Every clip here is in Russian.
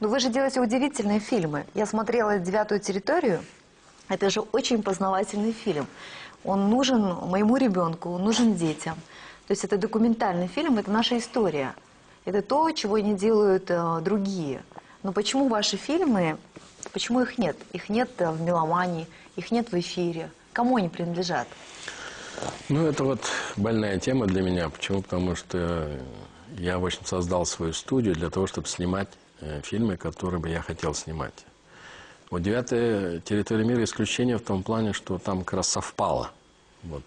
Но вы же делаете удивительные фильмы. Я смотрела «Девятую территорию». Это же очень познавательный фильм. Он нужен моему ребенку, он нужен детям. То есть это документальный фильм, это наша история. Это то, чего не делают другие. Но почему ваши фильмы, почему их нет? Их нет в «Меломании», их нет в эфире. Кому они принадлежат? Ну, это вот больная тема для меня. Почему? Потому что я, в общем, создал свою студию для того, чтобы снимать фильмы, которые бы я хотел снимать. Вот «Девятая территория мира» исключение в том плане, что там как раз совпало. Вот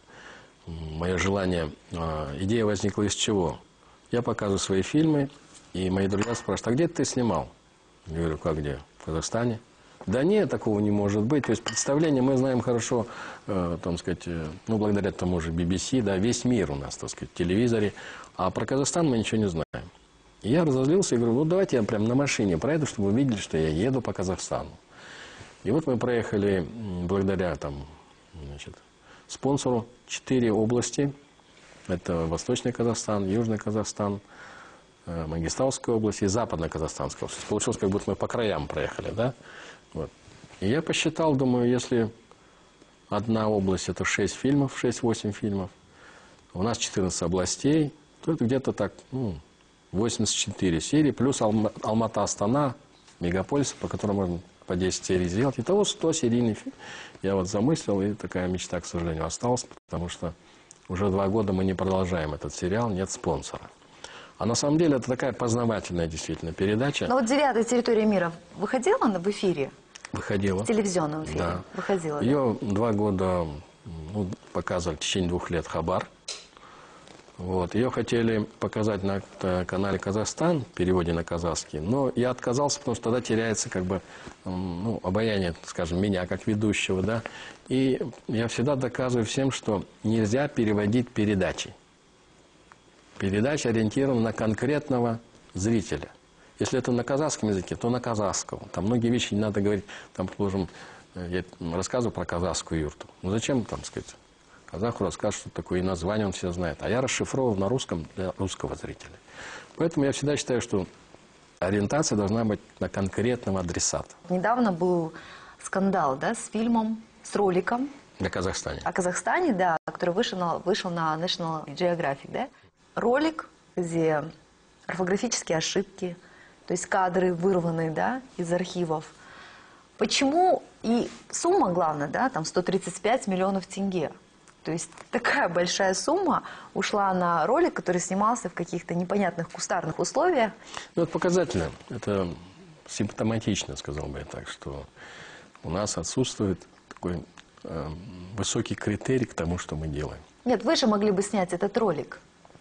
мое желание, идея возникла из чего? Я показываю свои фильмы, и мои друзья спрашивают: а где ты снимал? Я говорю: как где? В Казахстане? Да нет, такого не может быть. То есть представление мы знаем хорошо, так сказать, ну, благодаря тому же BBC, да, весь мир у нас, так сказать, в телевизоре, а про Казахстан мы ничего не знаем. И я разозлился и говорю: ну, давайте я прям на машине проеду, чтобы вы видели, что я еду по Казахстану. И вот мы проехали, благодаря там, значит, спонсору, 4 области. Это Восточный Казахстан, Южный Казахстан, Мангистауская область и Западно-Казахстанская область. Получилось, как будто мы по краям проехали, да? Вот. И я посчитал, думаю, если одна область – это 6 фильмов, 6-8 фильмов, у нас 14 областей, то это где-то так, ну, 84 серии, плюс Алмата-Астана, мегаполис, по которому можно по 10 серий сделать. Итого 100 серийный фильм. Я вот замыслил, и такая мечта, к сожалению, осталась, потому что уже 2 года мы не продолжаем этот сериал, нет спонсора. А на самом деле это такая познавательная действительно передача. Но вот «Девятая территория мира» выходила она в эфире? Выходила. В телевизионном эфире? Да. Выходила, да? Ее 2 года показывали в течение 2 лет Хабар. Вот. Ее хотели показать на канале «Казахстан», в переводе на казахский, но я отказался, потому что тогда теряется как бы, ну, обаяние, скажем, меня как ведущего, да. И я всегда доказываю всем, что нельзя переводить передачи. Передача ориентирована на конкретного зрителя. Если это на казахском языке, то на казахском. Там многие вещи не надо говорить. Там, предположим, я рассказываю про казахскую юрту. Ну зачем, там, сказать, казаху расскажут, что такое, и название он все знает. А я расшифровываю на русском для русского зрителя. Поэтому я всегда считаю, что ориентация должна быть на конкретного адресата. Недавно был скандал, да, с фильмом, с роликом. О Казахстане. О Казахстане, да, который вышел на National Geographic, да. Ролик, где орфографические ошибки, то есть кадры вырваны, да, из архивов. Почему? И сумма, главное, да, там 135 миллионов тенге. То есть такая большая сумма ушла на ролик, который снимался в каких-то непонятных кустарных условиях. Ну, это показательно. Это симптоматично, сказал бы я так, что у нас отсутствует такой высокий критерий к тому, что мы делаем. Нет, вы же могли бы снять этот ролик.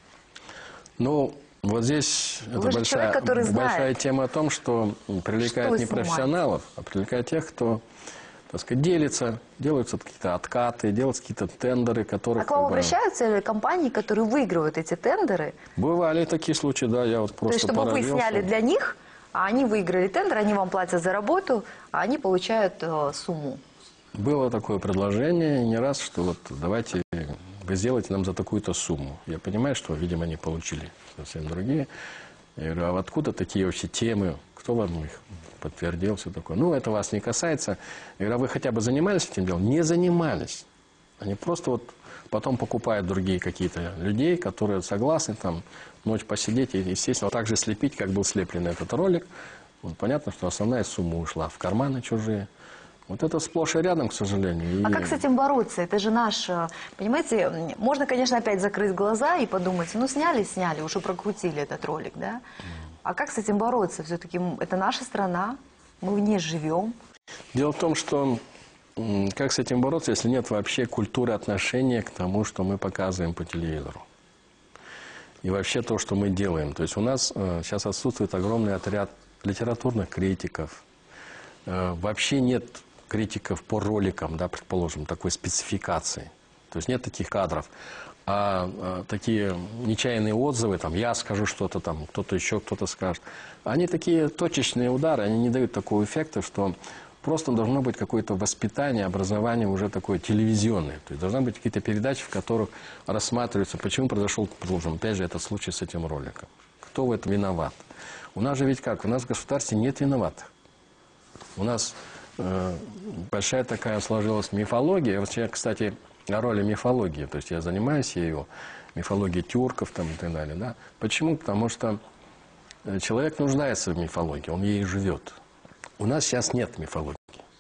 Ну, вот здесь это большая тема о том, что привлекает не профессионалов, а привлекает тех, кто, так сказать, делится, делаются какие-то откаты, делаются какие-то тендеры, которые... А к вам обращаются компании, которые выигрывают эти тендеры? Бывали такие случаи, да, я вот просто То есть, чтобы поразился. вы сняли для них, а они выиграли тендер, они вам платят за работу, а они получают сумму. Было такое предложение не раз, что вот давайте вы сделаете нам за такую-то сумму. Я понимаю, что, видимо, они получили совсем другие. Я говорю: а откуда такие вообще темы? Кто вам их подтвердил? Все такое. Ну, это вас не касается. Я говорю: а вы хотя бы занимались этим делом? Не занимались. Они просто вот потом покупают другие какие-то людей, которые согласны там ночь посидеть и, естественно, так же слепить, как был слеплен этот ролик. Вот понятно, что основная сумма ушла в карманы чужие. Вот это сплошь и рядом, к сожалению. А как с этим бороться? Это же наш... Понимаете, можно, конечно, опять закрыть глаза и подумать: ну, сняли, уже прокрутили этот ролик, да? А как с этим бороться? Все-таки это наша страна, мы в ней живем. Дело в том, что как с этим бороться, если нет вообще культуры отношения к тому, что мы показываем по телевизору? И вообще то, что мы делаем. То есть у нас сейчас отсутствует огромный отряд литературных критиков. Вообще нет критиков по роликам, да, предположим, такой спецификации. То есть нет таких кадров. А такие нечаянные отзывы, там, я скажу что-то, там, кто-то еще, кто-то скажет. Они такие точечные удары, они не дают такого эффекта, что просто должно быть какое-то воспитание, образование уже такое телевизионное. То есть должны быть какие-то передачи, в которых рассматривается, почему произошел, предположим, опять же, этот случай с этим роликом. Кто в этом виноват? У нас же ведь как? У нас в государстве нет виноватых. У нас большая такая сложилась мифология. Вот я, кстати, о роли мифологии. То есть я занимаюсь ею, мифологией тюрков там, и так далее. Да? Почему? Потому что человек нуждается в мифологии, он ей живет. У нас сейчас нет мифологии.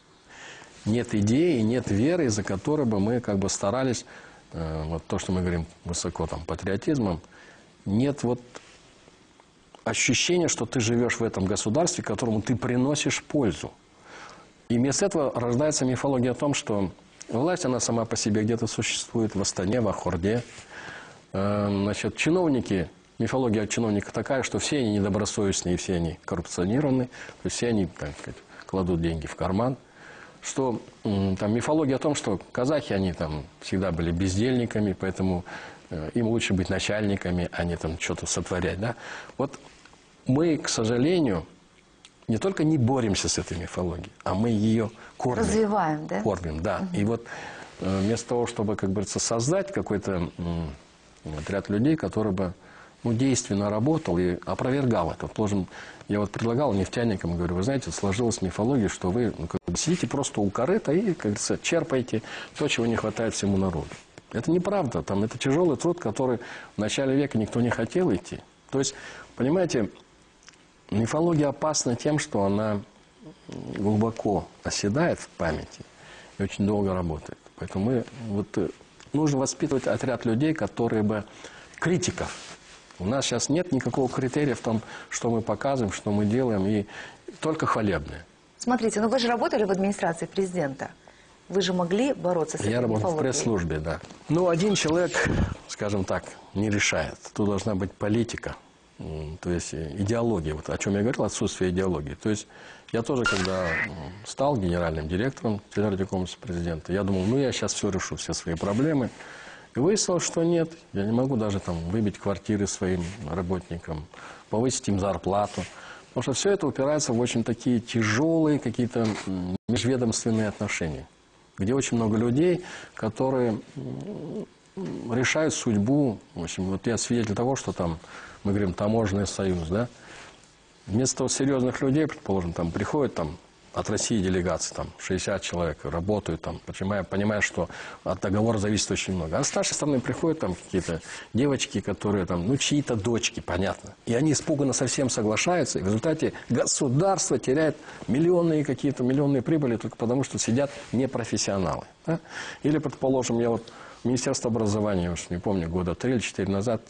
Нет идеи, нет веры, из-за которой бы мы как бы старались, вот то, что мы говорим высоко, там, патриотизмом, нет вот ощущения, что ты живешь в этом государстве, которому ты приносишь пользу. И вместо этого рождается мифология о том, что власть, она сама по себе где-то существует, в Астане, в Ахорде. Значит, чиновники, мифология чиновника такая, что все они недобросовестные, все они коррупционированы, то есть все они, так сказать, кладут деньги в карман. Что там мифология о том, что казахи, они там всегда были бездельниками, поэтому им лучше быть начальниками, а не там что-то сотворять, да. Вот мы, к сожалению, не только не боремся с этой мифологией, а мы ее кормим. Развиваем, да? Кормим, да. И вот вместо того, чтобы, как говорится, создать какой-то отряд людей, который бы действенно работал и опровергал это. Я вот предлагал нефтяникам, говорю, вы знаете, сложилась мифология, что вы сидите просто у корыта и, как говорится, черпаете то, чего не хватает всему народу. Это неправда. Там, это тяжелый труд, который в начале века никто не хотел идти. То есть, понимаете, мифология опасна тем, что она глубоко оседает в памяти и очень долго работает. Поэтому нужно воспитывать отряд людей, которые бы критиков. У нас сейчас нет никакого критерия в том, что мы показываем, что мы делаем, и только хвалебное. Смотрите, вы же работали в администрации президента. Вы же могли бороться с этой мифологией? Я работал в пресс-службе, да. Один человек, скажем так, не решает. Тут должна быть политика, то есть идеология. Вот о чем я говорил, отсутствие идеологии. То есть я тоже, когда стал генеральным директором телерадиокомплекса президента, я думал, я сейчас все решу, все свои проблемы. И выяснилось, что нет, я не могу даже там выбить квартиры своим работникам, повысить им зарплату. Потому что все это упирается в очень такие тяжелые какие-то межведомственные отношения, где очень много людей, которые решают судьбу. В общем, вот я свидетель того, что там, мы говорим, таможенный союз, да. Вместо серьезных людей, предположим, там приходят там от России делегации, там 60 человек работают, там, понимая, что от договора зависит очень много. А с нашей стороны приходят там какие-то девочки, которые там, чьи-то дочки, понятно. И они испуганно совсем соглашаются, и в результате государство теряет миллионные прибыли только потому, что сидят непрофессионалы. Да? Или, предположим, я вот Министерство образования, уж не помню, года 3 или 4 назад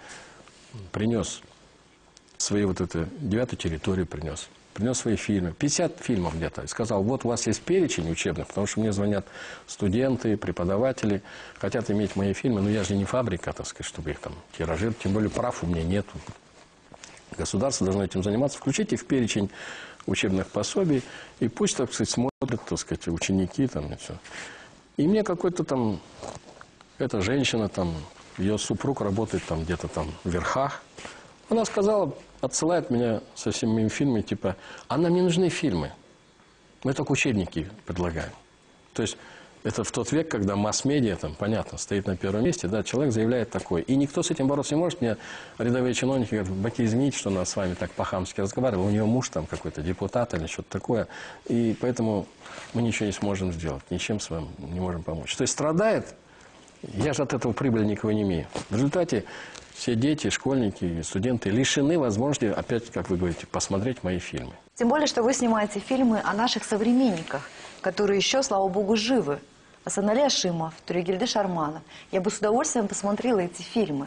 принес свои 9-ю территорию принес свои фильмы, 50 фильмов где-то, и сказал, вот у вас есть перечень учебных, потому что мне звонят студенты, преподаватели, хотят иметь мои фильмы, но я же не фабрика, так сказать, чтобы их там тиражировать, тем более прав у меня нет. Государство должно этим заниматься, включите в перечень учебных пособий, и пусть, так сказать, смотрят, так сказать, ученики там и все. И мне какой-то там, эта женщина там, ее супруг работает там где-то там в верхах, она сказала, отсылает меня со всеми моими фильмами, типа, а нам не нужны фильмы. Мы только учебники предлагаем. То есть, это в тот век, когда масс-медиа, там, понятно, стоит на первом месте, да, человек заявляет такое. И никто с этим бороться не может. Мне рядовые чиновники говорят, Баки, извините, что она с вами так по-хамски разговаривала. У нее муж там какой-то депутат или что-то такое. И поэтому мы ничего не сможем сделать. Ничем с вами не можем помочь. То есть, страдает, я же от этого прибыли никого не имею. В результате все дети, школьники, студенты лишены возможности, опять, как вы говорите, посмотреть мои фильмы. Тем более, что вы снимаете фильмы о наших современниках, которые еще, слава богу, живы. Асанали Ашимов, Турегельды Шарманов. Я бы с удовольствием посмотрела эти фильмы.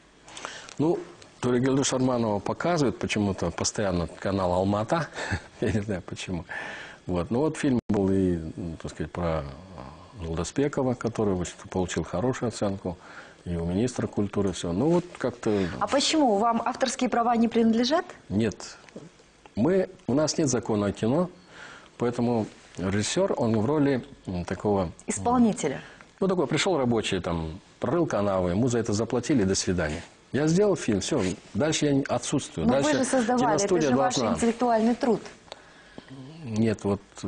Турегельду Шарманова показывают почему-то постоянно канал Алмата. Я не знаю почему. Фильм был и, так сказать, про Жолдасбекова, который получил хорошую оценку. И у министра культуры все. Как-то... А почему? Вам авторские права не принадлежат? Нет. У нас нет закона о кино, поэтому режиссер, он в роли такого... Исполнителя. Такой пришел рабочий, там, прорыл канавы, ему за это заплатили, до свидания. Я сделал фильм, все, дальше я отсутствую. Но дальше вы же создавали, это же ваш интеллектуальный труд. Нет,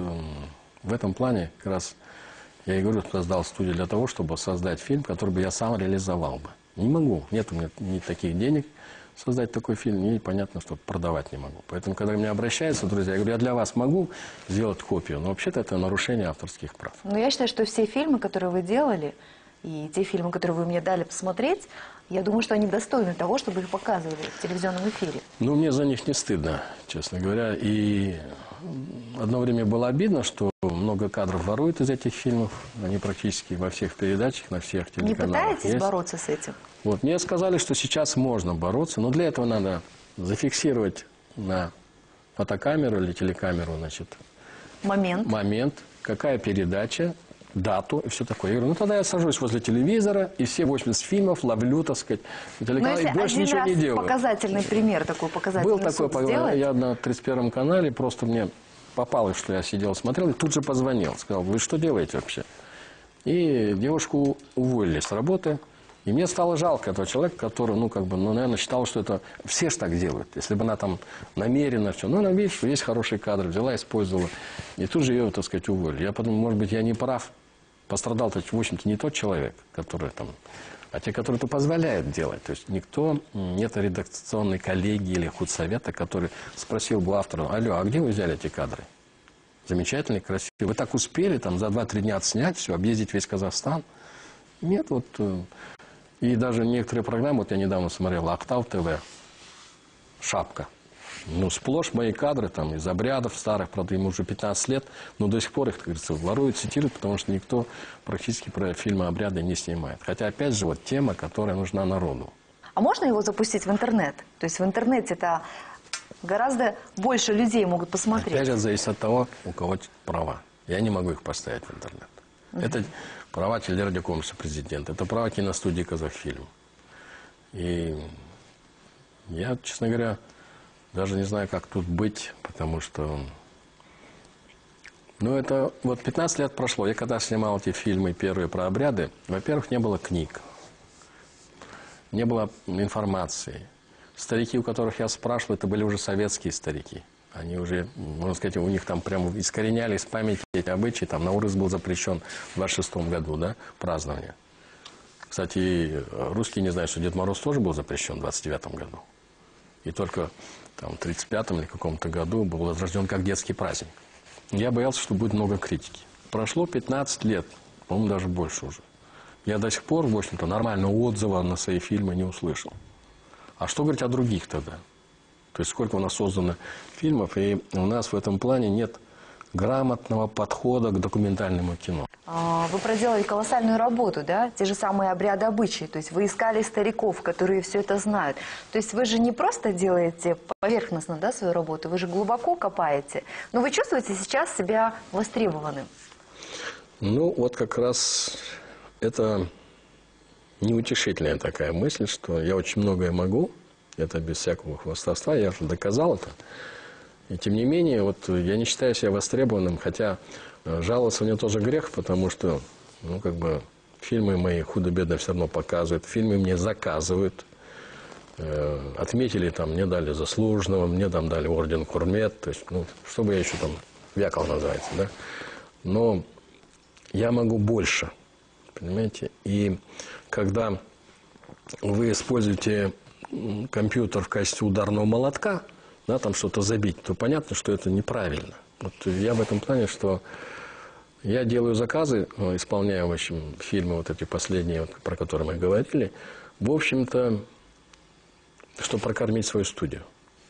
в этом плане как раз... Я и говорю, создал студию для того, чтобы создать фильм, который бы я сам реализовал бы. Не могу, нет у меня ни таких денег. создать такой фильм, и понятно, что продавать не могу. Поэтому, когда ко мне обращаются друзья, я говорю, я для вас могу сделать копию, но вообще-то это нарушение авторских прав. Но я считаю, что все фильмы, которые вы делали, и те фильмы, которые вы мне дали посмотреть, я думаю, что они достойны того, чтобы их показывали в телевизионном эфире. Ну, мне за них не стыдно, честно говоря. И одно время было обидно, что много кадров воруют из этих фильмов. Они практически во всех передачах, на всех телеканалах Не пытаетесь есть. бороться с этим? Вот, мне сказали, что сейчас можно бороться, но для этого надо зафиксировать на фотокамеру или телекамеру, значит, момент, какая передача, дату и все такое. Я говорю, ну тогда я сажусь возле телевизора и все 80 фильмов ловлю, так сказать, на телеканал, и больше ничего не делаю. Показательный пример, такой показательный Был такой, я на 31-м канале, просто мне попалось, что я сидел, смотрел, и тут же позвонил. Сказал, вы что делаете вообще? И девушку уволили с работы. И мне стало жалко этого человека, который, наверное, считал, что это все ж так делают. Если бы она там намеренно все. Но она видит, что есть хорошие кадры, взяла, использовала. И тут же ее, так сказать, уволили. Я подумал, может быть, я не прав. Пострадал-то, в общем-то, не тот человек, который там, а те, которые это позволяют делать. То есть никто, нет редакционной коллегии или худсовета, который спросил бы автора, алло, а где вы взяли эти кадры? Замечательные, красивые. Вы так успели там за 2-3 дня отснять все, объездить весь Казахстан? Нет, вот... И даже некоторые программы, вот я недавно смотрел, Актау ТВ, Шапка. Ну, сплошь мои кадры там из обрядов старых, правда, ему уже 15 лет, но до сих пор их, как говорится, воруют, цитируют, потому что никто практически про фильмы обряды не снимает. Хотя, опять же, вот тема, которая нужна народу. А можно его запустить в интернет? То есть в интернете-то гораздо больше людей могут посмотреть. Опять же, зависит от того, у кого права. Я не могу их поставить в интернет. Это права телерадиокомплекса «Президент», это права киностудии «Казахфильм». И я, честно говоря, даже не знаю, как тут быть, потому что... Ну, это... Вот 15 лет прошло. Я когда снимал эти фильмы первые про обряды, во-первых, не было книг, не было информации. Старики, у которых я спрашивал, это были уже советские старики. Они уже, можно сказать, у них там прямо искореняли из памяти эти обычаи. Там Наурыз был запрещен в 26-м году, да, празднование. Кстати, русские не знают, что Дед Мороз тоже был запрещен в 29-м году. И только там, в 35-м или каком-то году был возрожден как детский праздник. Я боялся, что будет много критики. Прошло 15 лет, по-моему, даже больше уже. Я до сих пор, в общем-то, нормального отзыва на свои фильмы не услышал. А что говорить о других тогда? То есть сколько у нас создано фильмов, и у нас в этом плане нет грамотного подхода к документальному кино. Вы проделали колоссальную работу, да? Те же самые обряды, обычаи. То есть вы искали стариков, которые все это знают. То есть вы же не просто делаете поверхностно, да, свою работу, вы же глубоко копаете. Но вы чувствуете сейчас себя востребованным? Ну, вот как раз это неутешительная такая мысль, что я очень многое могу. Это без всякого хвастовства, я уже доказал это. И тем не менее, вот я не считаю себя востребованным, хотя жаловаться мне тоже грех, потому что, ну, как бы, фильмы мои худо-бедно все равно показывают, фильмы мне заказывают. Отметили там, мне дали заслуженного, мне там дали орден Курмет, то есть, ну, чтобы я еще там вякал, называется, да. Но я могу больше, понимаете? И когда вы используете компьютер в качестве ударного молотка, да, там что-то забить, то понятно, что это неправильно. Вот я в этом плане, что я делаю заказы, исполняю, в общем, фильмы вот эти последние, вот, про которые мы говорили, в общем-то, чтобы прокормить свою студию.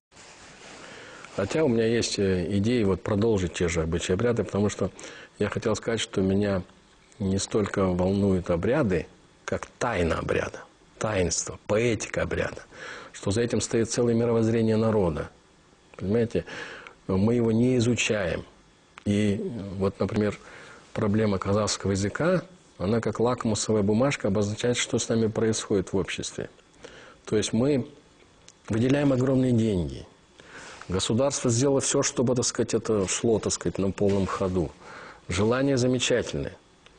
Хотя у меня есть идеи вот продолжить те же обычаи обряды, потому что я хотел сказать, что меня не столько волнуют обряды, как тайна обряда. Таинство, поэтика обряда, что за этим стоит целое мировоззрение народа. Понимаете, мы его не изучаем. И вот, например, проблема казахского языка, она как лакмусовая бумажка обозначает, что с нами происходит в обществе. То есть мы выделяем огромные деньги. Государство сделало все, чтобы, так сказать, это шло, так сказать, на полном ходу. Желания замечательные.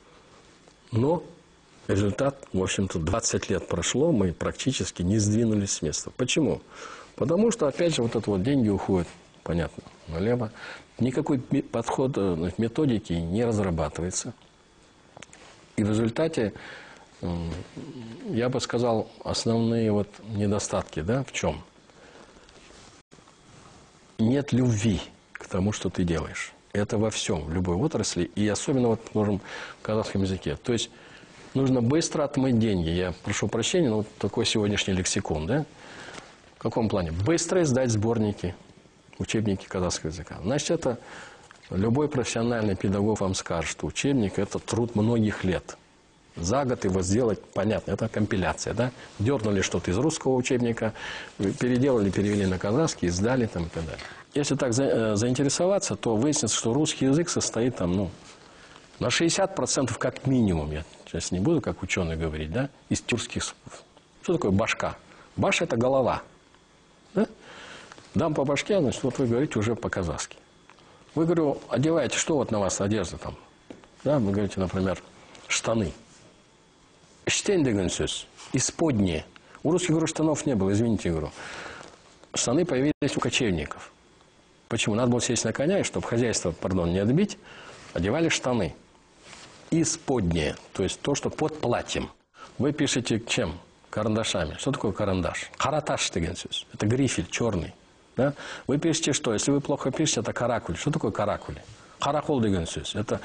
Но результат, в общем-то, 20 лет прошло, мы практически не сдвинулись с места. Почему? Потому что, опять же, вот это вот деньги уходят, понятно, налево. Никакой подход, методики не разрабатывается. И в результате я бы сказал, основные вот недостатки, да, в чем? Нет любви к тому, что ты делаешь. Это во всем, в любой отрасли, и особенно вот, можем, в казахском языке. То есть нужно быстро отмыть деньги. Я прошу прощения, но вот такой сегодняшний лексикон, да? В каком плане? Быстро издать сборники, учебники казахского языка. Значит, это любой профессиональный педагог вам скажет, что учебник – это труд многих лет. За год его сделать, понятно, это компиляция, да? Дернули что-то из русского учебника, переделали, перевели на казахский, издали там и так далее. Если так заинтересоваться, то выяснится, что русский язык состоит там, ну, на 60% как минимум, я сейчас не буду как ученый говорить, да, из тюркских слов. Что такое башка? Баша – это голова. Да? Дам по башке, значит, вот вы говорите уже по-казахски. Вы, говорю, одеваете, что вот на вас одежда там? Да, вы говорите, например, штаны. Штен деген сөз. Исподние. У русских, говорю, штанов не было, извините, говорю. Штаны появились у кочевников. Почему? Надо было сесть на коня, и чтобы хозяйство, пардон, не отбить, одевали штаны. Исподние, то есть то, что под платьем. Вы пишете чем? Карандашами. Что такое карандаш? Караташ деген сөз. Это грифель черный. Да? Вы пишете что? Если вы плохо пишете, это каракуль. Что такое каракуль? Каракол деген сөз. Это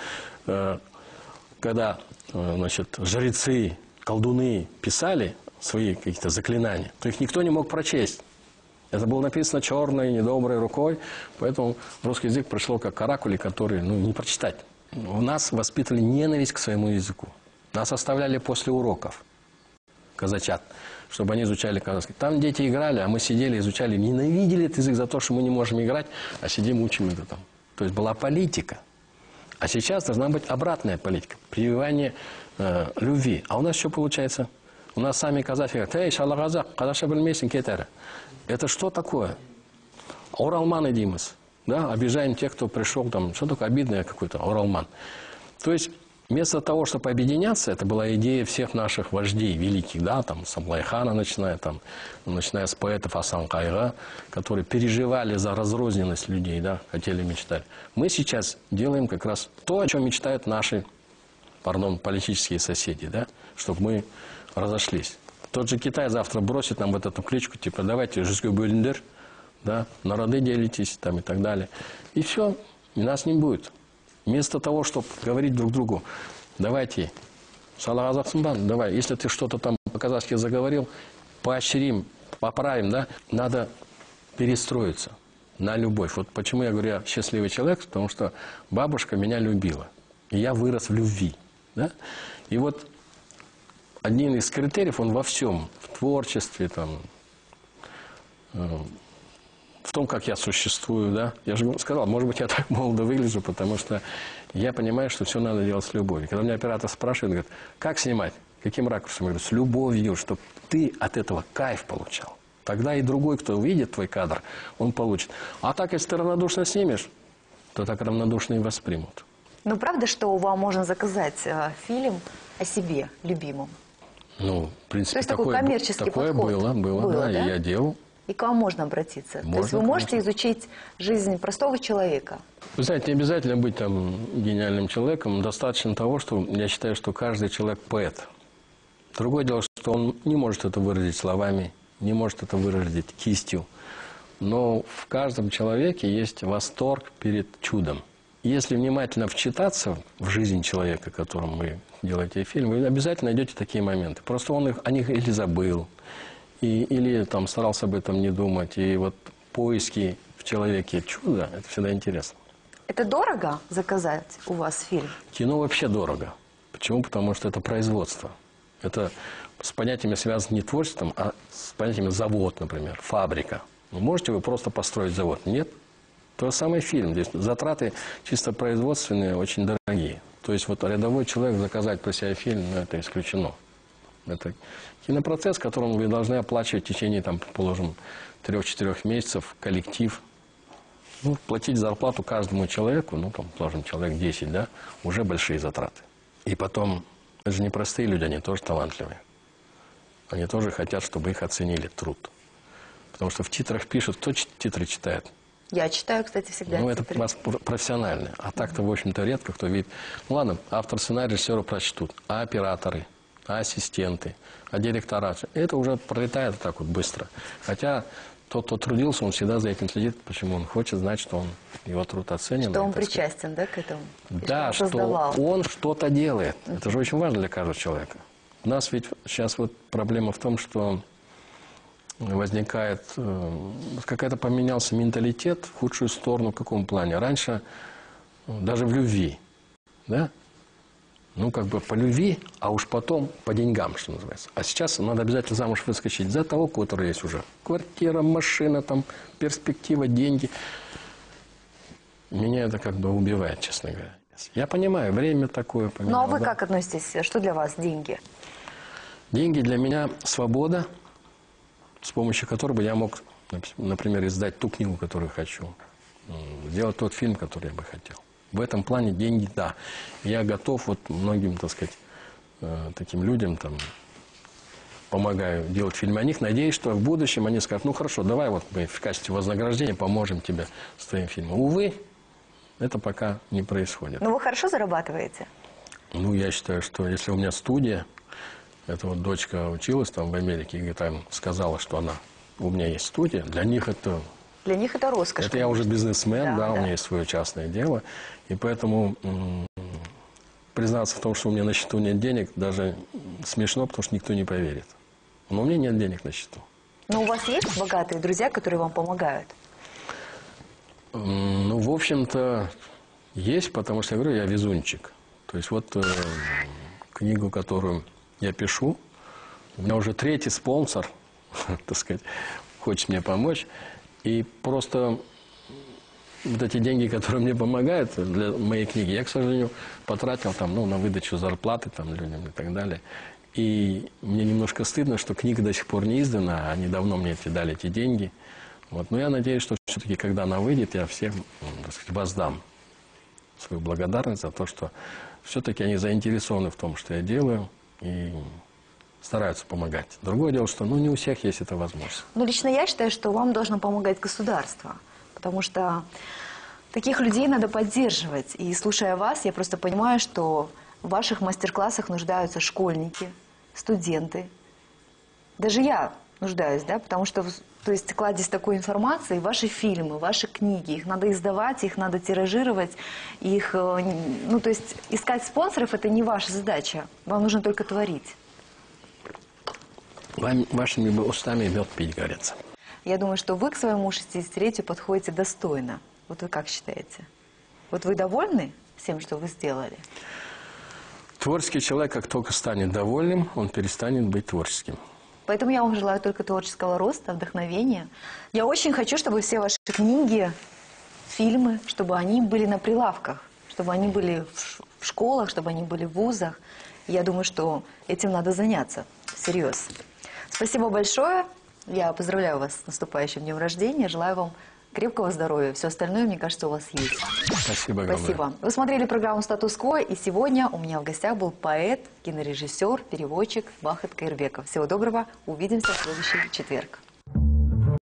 когда значит, жрецы, колдуны писали свои какие-то заклинания, то их никто не мог прочесть. Это было написано черной, недоброй рукой, поэтому русский язык пришло как каракули, которые, ну, не прочитать. У нас воспитывали ненависть к своему языку. Нас оставляли после уроков, казачат, чтобы они изучали казахский. Там дети играли, а мы сидели, изучали, ненавидели этот язык за то, что мы не можем играть, а сидим, учим это там. То есть была политика. А сейчас должна быть обратная политика, прививание любви. А у нас что получается? У нас сами казахи говорят, эй, шалағазақ, қазақша білмейсің, кетер. Это что такое? Оралман идимыз. Да? Обижаем тех, кто пришел там. Что такое обидное какой-то оралман? То есть, вместо того, чтобы объединяться, это была идея всех наших вождей великих, да, там, Самлайхана, начиная с поэтов Асан Кайга, которые переживали за разрозненность людей, да, хотели, мечтали. Мы сейчас делаем как раз то, о чем мечтают наши, политические соседи, да, чтобы мы разошлись. Тот же Китай завтра бросит нам вот эту кличку, типа, давайте, жесткий бөліндер, да, народы делитесь, там, и так далее. И все, и нас не будет. Вместо того, чтобы говорить друг другу, давайте, шалағазақсың, давай, если ты что-то там по-казахски заговорил, поощрим, поправим, да, надо перестроиться на любовь. Вот почему я говорю, я счастливый человек, потому что бабушка меня любила, и я вырос в любви, да, и вот один из критериев, он во всем, в творчестве, там, в том, как я существую, да. Я же сказал, может быть, я так молодо выгляжу, потому что я понимаю, что все надо делать с любовью. Когда меня оператор спрашивает, говорит, как снимать, каким ракурсом, я говорю, с любовью, чтобы ты от этого кайф получал. Тогда и другой, кто увидит твой кадр, он получит. А так, если ты равнодушно снимешь, то так равнодушно и воспримут. Ну, правда, что вам можно заказать фильм о себе, любимом? Ну, в принципе, то есть такой коммерческий такое подход было, да, да? И я делал. И к вам можно обратиться? Можно, то есть вы можете конечно. изучить жизнь простого человека? Вы знаете, не обязательно быть там гениальным человеком. Достаточно того, что я считаю, что каждый человек поэт. Другое дело, что он не может это выразить словами, не может это выразить кистью. Но в каждом человеке есть восторг перед чудом. Если внимательно вчитаться в жизнь человека, которым вы делаете фильм, вы обязательно найдете такие моменты. Просто он о них или забыл, или там старался об этом не думать. И вот поиски в человеке чуда, это всегда интересно. Это дорого заказать у вас фильм? Кино вообще дорого. Почему? Потому что это производство. Это с понятиями связано не творчеством, а с понятиями завод, например, фабрика. Можете вы просто построить завод? Нет. То же самое фильм. Здесь затраты чисто производственные очень дорогие. То есть вот рядовой человек заказать про себя фильм, ну, это исключено. Это кинопроцесс, которым вы должны оплачивать в течение, там, положим, 3-4 месяцев, коллектив. Ну, платить зарплату каждому человеку, ну, там, положим, человек 10, да, уже большие затраты. И потом, это же не простые люди, они тоже талантливые. Они тоже хотят, чтобы их оценили труд. Потому что в титрах пишут, кто титры читает? Я читаю, кстати, всегда. Ну, это у вас профессионально. А так-то, в общем-то, редко кто видит. Ну, ладно, автор сценария, режиссеры прочтут. А операторы? а ассистенты, а директора. Это уже пролетает так вот быстро. Хотя тот, кто трудился, он всегда за этим следит. Почему? Он хочет знать, что его труд оценен. Что он причастен, да, к этому? Да, что он что-то делает. Это же очень важно для каждого человека. У нас ведь сейчас вот проблема в том, что возникает, какая-то поменялся менталитет в худшую сторону. В каком плане? Раньше даже в любви, да? Ну, как бы по любви, а уж потом по деньгам, что называется. А сейчас надо обязательно замуж выскочить за того, который есть уже. Квартира, машина, там, перспектива, деньги. Меня это как бы убивает, честно говоря. Я понимаю, время такое. Ну, а вы как относитесь? Что для вас деньги? Деньги для меня свобода, с помощью которой бы я мог, например, издать ту книгу, которую хочу, сделать тот фильм, который я бы хотел. В этом плане деньги, да. Я готов вот многим, так сказать, таким людям там помогаю делать фильмы о них. Надеюсь, что в будущем они скажут, ну хорошо, давай вот мы в качестве вознаграждения поможем тебе с твоим фильмом. Увы, это пока не происходит. Ну, вы хорошо зарабатываете? Ну, я считаю, что если у меня студия, эта вот дочка училась там в Америке и там сказала, что у меня есть студия, для них это... Для них это роскошь. Это я уже бизнесмен, да, у меня есть свое частное дело. И поэтому признаться в том, что у меня на счету нет денег, даже смешно, потому что никто не поверит. Но у меня нет денег на счету. Но у вас есть богатые друзья, которые вам помогают? Ну, в общем-то, есть, потому что, я говорю, я везунчик. То есть вот книгу, которую я пишу, у меня уже 3-й спонсор, так сказать, хочет мне помочь. И просто вот эти деньги, которые мне помогают для моей книги, я, к сожалению, потратил там, ну, на выдачу зарплаты там, людям и так далее. И мне немножко стыдно, что книга до сих пор не издана, они давно мне дали эти деньги. Вот. Но я надеюсь, что все-таки, когда она выйдет, я всем, так сказать, воздам свою благодарность за то, что все-таки они заинтересованы в том, что я делаю, и стараются помогать. Другое дело, что не у всех есть эта возможность. Ну, лично я считаю, что вам должно помогать государство, потому что таких людей надо поддерживать. И слушая вас, я просто понимаю, что в ваших мастер-классах нуждаются школьники, студенты. Даже я нуждаюсь, да, потому что, то есть, кладезь такой информации, ваши фильмы, ваши книги, их надо издавать, их надо тиражировать, их, ну, то есть, искать спонсоров – это не ваша задача, вам нужно только творить. Вашими устами мед пить, говорится. Я думаю, что вы к своему 60-летию подходите достойно. Вот вы как считаете? Вот вы довольны всем, что вы сделали? Творческий человек, как только станет довольным, он перестанет быть творческим. Поэтому я вам желаю только творческого роста, вдохновения. Я очень хочу, чтобы все ваши книги, фильмы, чтобы они были на прилавках, чтобы они были в школах, чтобы они были в вузах. Я думаю, что этим надо заняться всерьез. Спасибо большое. Я поздравляю вас с наступающим днем рождения. Желаю вам крепкого здоровья. Все остальное, мне кажется, у вас есть. Спасибо огромное. Спасибо. Вы смотрели программу «Статус-кво», и сегодня у меня в гостях был поэт, кинорежиссер, переводчик Бахыт Каирбеков. Всего доброго. Увидимся в следующий четверг.